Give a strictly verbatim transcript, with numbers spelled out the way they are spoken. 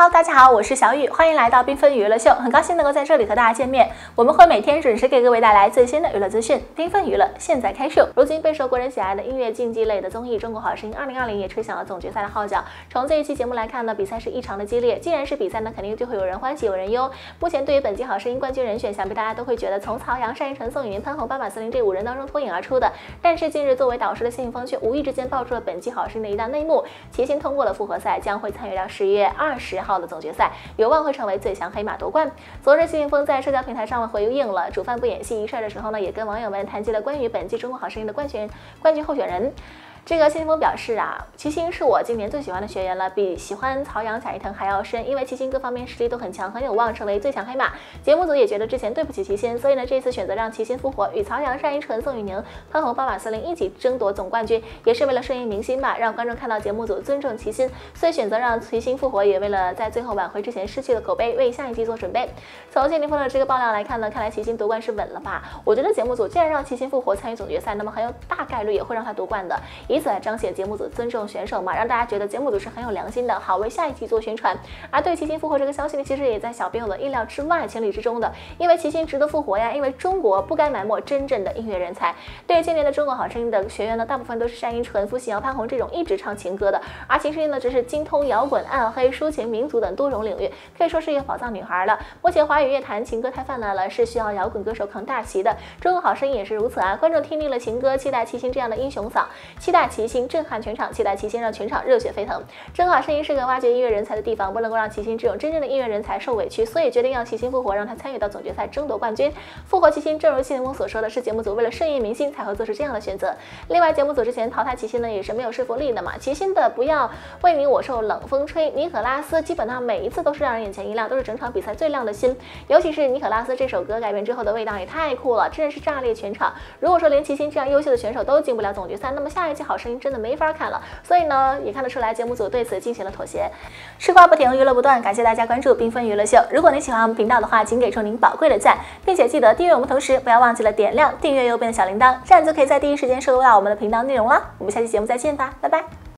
Hello， 大家好，我是小雨，欢迎来到缤纷娱乐秀，很高兴能够在这里和大家见面。我们会每天准时给各位带来最新的娱乐资讯。缤纷娱乐现在开始。如今备受国人喜爱的音乐竞技类的综艺《中国好声音二零二零》也吹响了总决赛的号角。从这一期节目来看呢，比赛是异常的激烈。既然是比赛呢，肯定就会有人欢喜有人忧。目前对于本季好声音冠军人选，想必大家都会觉得从曹阳、单依纯、宋雨云、潘虹、斑马司令这五人当中脱颖而出的。但是近日作为导师的谢霆锋却无意之间爆出了本季好声音的一大内幕：齐秦通过了复活赛，将会参与到十月二十号的总决赛。有望会成为最强黑马夺冠。昨日谢霆锋在社交平台上回应了煮饭不演戏一事的时候呢，也跟网友们谈及了关于本季中国好声音的冠军冠军候选人。这个谢霆锋表示啊，齐秦是我今年最喜欢的学员了，比喜欢曹阳、贾一腾还要深，因为齐秦各方面实力都很强，很有望成为最强黑马。节目组也觉得之前对不起齐秦，所以呢这次选择让齐秦复活，与曹阳、单依纯、宋雨宁、潘虹、斑马司令一起争夺总冠军，也是为了顺应民心吧，让观众看到节目组尊重齐秦，所以选择让齐秦复活，也为了在最后挽回之前失去的口碑，为下一季做准备。从谢霆锋的这个爆料来看呢，看来齐秦夺冠是稳了吧？我觉得节目组既然让齐秦复活参与总决赛，那么很有大概率也会让他夺冠的。以此来彰显节目组尊重选手嘛，让大家觉得节目组是很有良心的，好为下一季做宣传。而对齐秦复活这个消息呢，其实也在小编友的意料之外、情理之中的，因为齐秦值得复活呀，因为中国不该埋没真正的音乐人才。对于今年的中国好声音的学员呢，大部分都是单依纯、付信瑶、潘虹这种一直唱情歌的，而秦诗音呢，只是精通摇滚、暗黑、抒情、民族等多种领域，可以说是一个宝藏女孩了。目前华语乐坛情歌太泛滥了，是需要摇滚歌手扛大旗的。中国好声音也是如此啊，观众听腻了情歌，期待齐秦这样的英雄嗓，期待齐秦震撼全场，期待齐秦让全场热血沸腾。中国好声音是个挖掘音乐人才的地方，不能够让齐秦这种真正的音乐人才受委屈，所以决定让齐秦复活，让他参与到总决赛争夺冠军。复活齐秦，正如谢霆锋所说的，是节目组为了顺应民心才会做出这样的选择。另外，节目组之前淘汰齐秦呢，也是没有说服力的嘛。齐秦的不要为你我受冷风吹，尼可拉斯基本上每一次都是让人眼前一亮，都是整场比赛最亮的星。尤其是尼可拉斯这首歌改编之后的味道也太酷了，真的是炸裂全场。如果说连齐秦这样优秀的选手都进不了总决赛，那么下一期好声音真的没法看了。所以呢，也看得出来节目组对此进行了妥协。吃瓜不停，娱乐不断，感谢大家关注缤纷娱乐秀。如果您喜欢我们频道的话，请给出您宝贵的赞，并且记得订阅我们，同时不要忘记了点亮订阅右边的小铃铛，这样就可以在第一时间收到我们的频道内容了。我们下期节目再见吧，拜拜。